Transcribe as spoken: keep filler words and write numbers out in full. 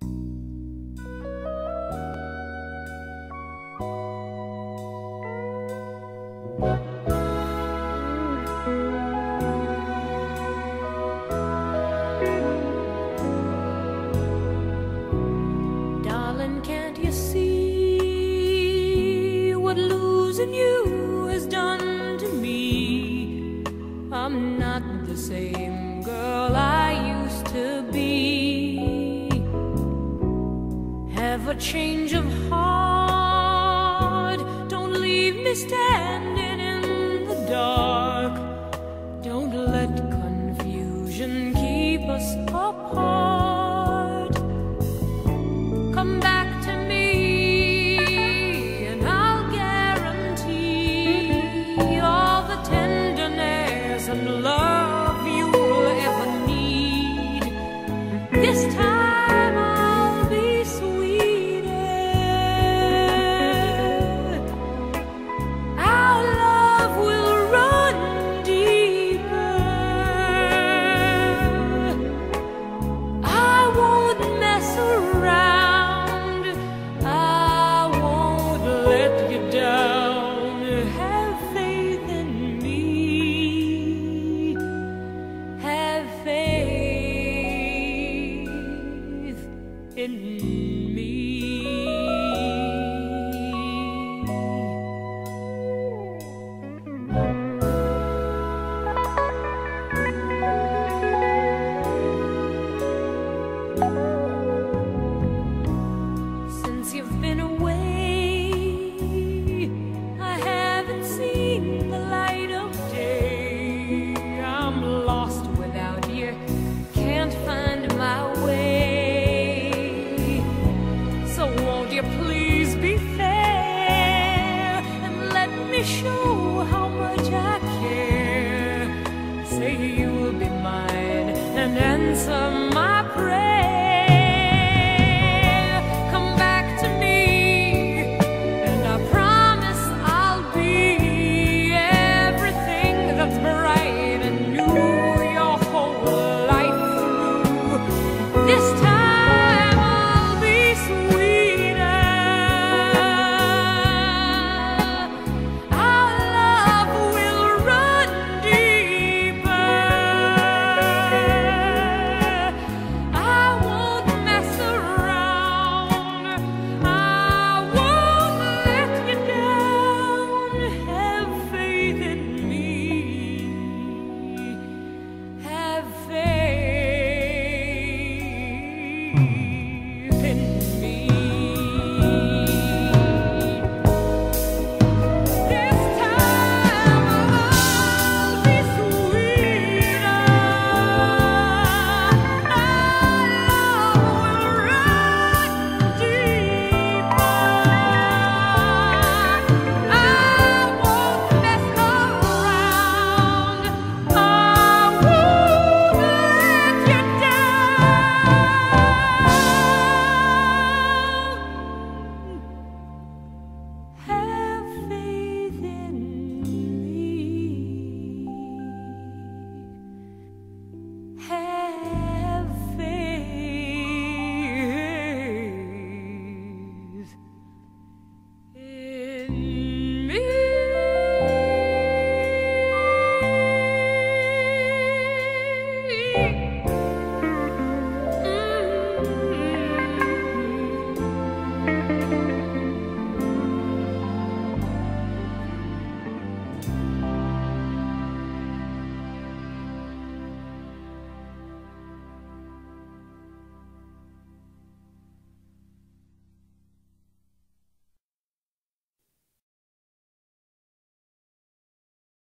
Darling, can't you see what losing you has done to me? I'm not the same girl I used to be. Have a change of heart. Don't leave me standing in the dark. Don't let confusion keep us apart. Come back to me and I'll guarantee all the tenderness and love you'll ever need. This time I'll be sweeter. Our love will run deeper. I won't mess around. I won't let you down. Have faith in me. Have faith in me. Since you've been away, I haven't seen the light of day. I'm lost without you, can't find my way. So won't you please be fair and let me show how much I care. Say you'll be mine and answer